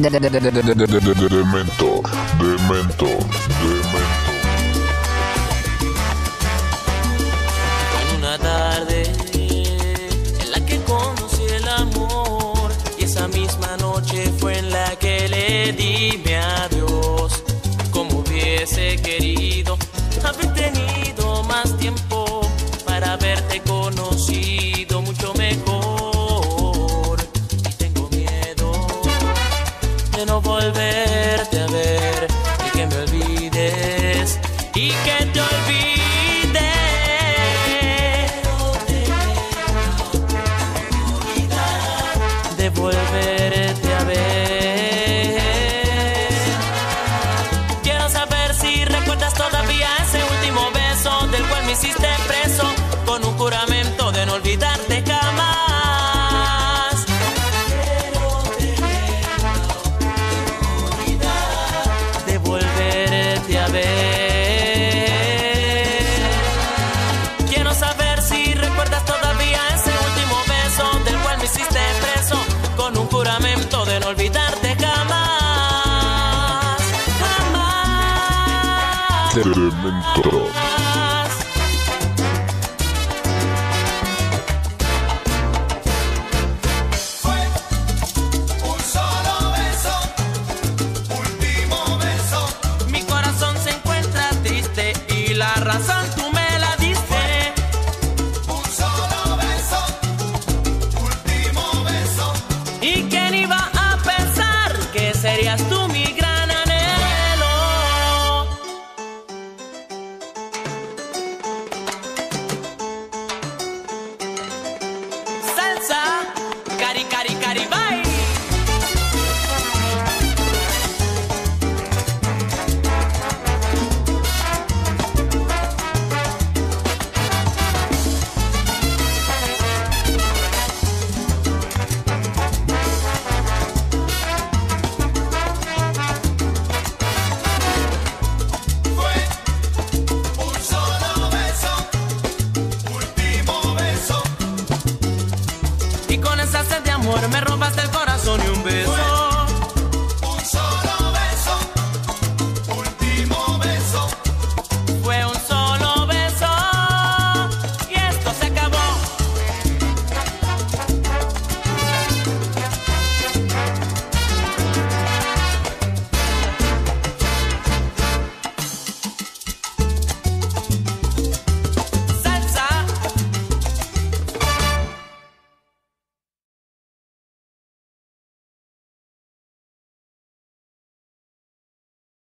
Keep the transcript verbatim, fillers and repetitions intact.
Dementor, Dementor, Dementor. En una tarde en la que conocí el amor, y esa misma noche fue en la que le di mi adiós. Como hubiese querido haber tenido más tiempo para haberte conocido mucho mejor. Y tengo miedo de no volverte a ver y que me olvides y que te olvides. De volverte a ver. Quiero saber si recuerdas todavía ese último beso del cual me hiciste preso, con un juramento de no olvidarte jamás. De volverte a ver. Quiero saber si recuerdas todavía ese último beso del cual me hiciste preso, con un juramento de no olvidarte jamás. Jamás. Dementor. Fue un solo beso, último beso. Mi corazón se encuentra triste y la razón